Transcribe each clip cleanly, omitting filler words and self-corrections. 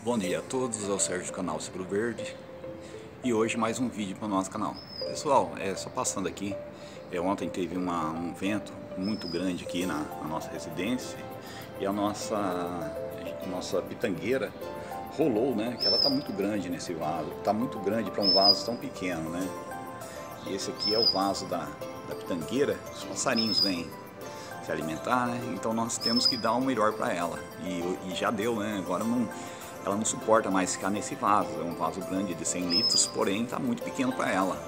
Bom dia a todos, eu sou o Sérgio do canal Ciclo Verde e hoje mais um vídeo para o nosso canal. Pessoal, só passando aqui, ontem teve um vento muito grande aqui na nossa residência e a nossa pitangueira rolou, né? Que ela tá muito grande nesse vaso, tá muito grande para um vaso tão pequeno, né? E esse aqui é o vaso da pitangueira, os passarinhos vêm se alimentar, né? Então nós temos que dar o melhor para ela e já deu, né? Agora ela não suporta mais ficar nesse vaso, é um vaso grande de 100 litros, porém está muito pequeno para ela.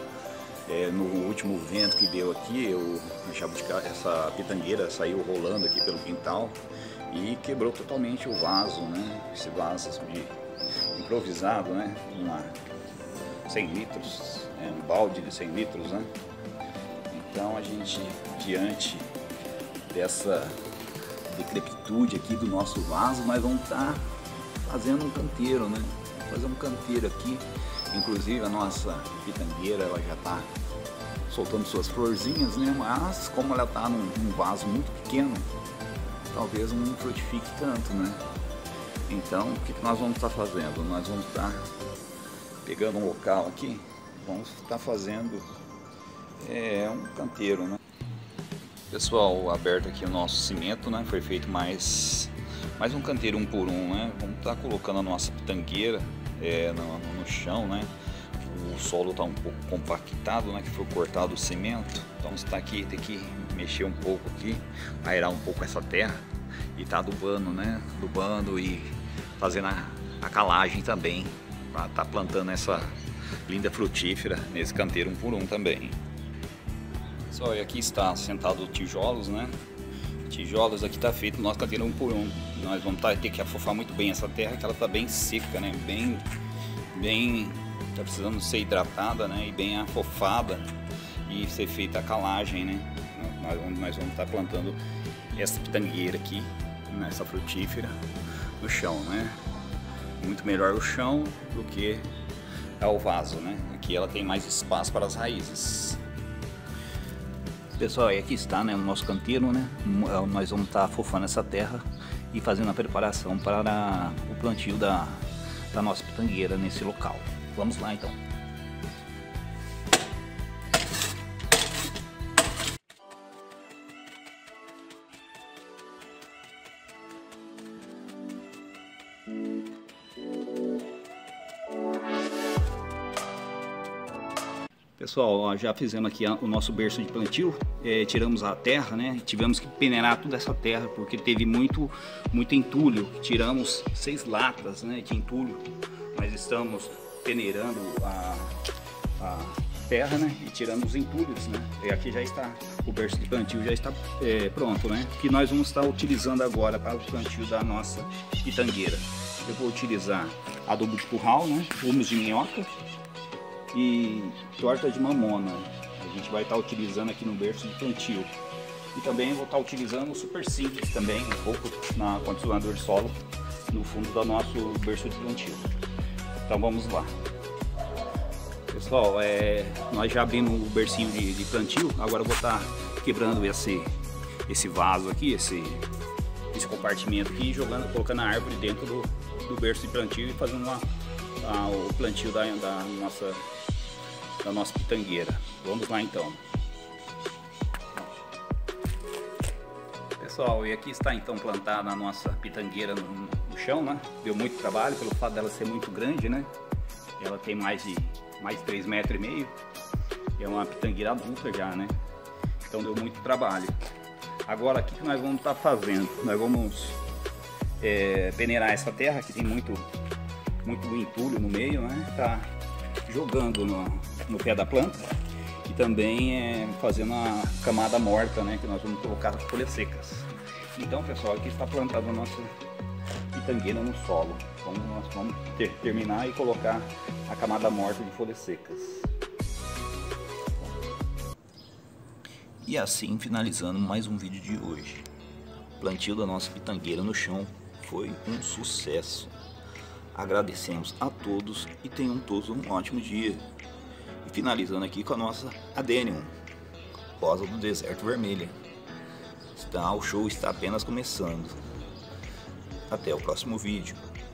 No último vento que deu aqui, essa pitangueira saiu rolando aqui pelo quintal e quebrou totalmente o vaso, né? Esse vaso improvisado, né? 100 litros, um balde de 100 litros, né? Então a gente, diante dessa decrepitude aqui do nosso vaso, nós vamos estar fazendo um canteiro, né? Vamos fazer um canteiro aqui. Inclusive a nossa pitangueira, ela já está soltando suas florzinhas, né? Mas como ela está num vaso muito pequeno, talvez não frutifique tanto, né? Então o que nós vamos estar fazendo? Nós vamos estar pegando um local aqui, vamos estar fazendo um canteiro, né? Pessoal, aberto aqui o nosso cimento, né? Foi feito mais um canteiro 1 por 1, né? Vamos estar colocando a nossa pitangueira no chão, né? O solo está um pouco compactado, né? Que foi cortado o cimento. Então está aqui, tem que mexer um pouco aqui, aerar um pouco essa terra e tá adubando, né? Adubando e fazendo a calagem também, para estar plantando essa linda frutífera nesse canteiro 1 por 1 também. Pessoal, e aqui está sentado tijolos, né? Tijolos, aqui está feito o nosso canteiro 1 por 1. Nós vamos ter que afofar muito bem essa terra, que ela está bem seca, né? Está precisando ser hidratada, né? E bem afofada e ser feita a calagem, né? Nós vamos estar plantando essa pitangueira aqui, nessa frutífera, no chão, né? Muito melhor o chão do que o vaso, né? Aqui ela tem mais espaço para as raízes. Pessoal, e aqui está, né, o nosso canteiro, né? Nós vamos estar afofando essa terra e fazendo a preparação para o plantio da nossa pitangueira nesse local. Vamos lá então. Pessoal, já fizemos aqui o nosso berço de plantio, tiramos a terra, né? Tivemos que peneirar toda essa terra porque teve muito entulho. Tiramos 6 latas, né, de entulho. Nós estamos peneirando a terra, né, e tirando os entulhos, né? E aqui já está, o berço de plantio já está pronto, né? Que nós vamos estar utilizando agora para o plantio da nossa pitangueira. Eu vou utilizar adubo de curral, né, humus de minhoca e torta de mamona. A gente vai estar utilizando aqui no berço de plantio. E também vou estar utilizando o super simples também, um pouco na condicionador de solo no fundo do nosso berço de plantio. Então vamos lá. Pessoal, nós já abrimos o bercinho de plantio. Agora eu vou estar quebrando esse vaso aqui, esse compartimento aqui, colocando a árvore dentro do berço de plantio e fazendo o plantio da nossa pitangueira. Vamos lá então. Pessoal, e aqui está então plantada a nossa pitangueira no chão, né? Deu muito trabalho pelo fato dela ser muito grande, né? Ela tem mais de 3,5 metros. É uma pitangueira adulta já, né? Então deu muito trabalho. Agora o que nós vamos estar fazendo? Nós vamos peneirar essa terra que tem muito entulho no meio, né? Tá jogando no pé da planta e também fazendo a camada morta, né? Que nós vamos colocar as folhas secas. Então, pessoal, aqui está plantada a nossa pitangueira no solo. Então nós vamos terminar e colocar a camada morta de folhas secas. E assim finalizando mais um vídeo de hoje. O plantio da nossa pitangueira no chão foi um sucesso. Agradecemos a todos e tenham todos um ótimo dia. E finalizando aqui com a nossa Adenium, rosa do deserto vermelha. O show está apenas começando. Até o próximo vídeo.